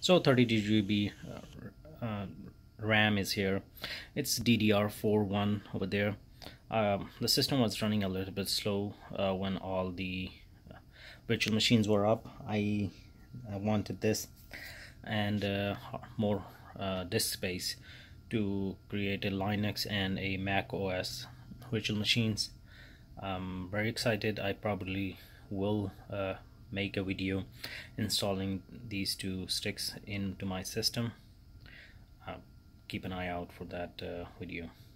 So 32 GB RAM is here. It's DDR4 one over there. The system was running a little bit slow when all the virtual machines were up. I wanted this and more disk space to create a Linux and a Mac OS virtual machines. I'm very excited. I probably will make a video installing these two sticks into my system. Keep an eye out for that video.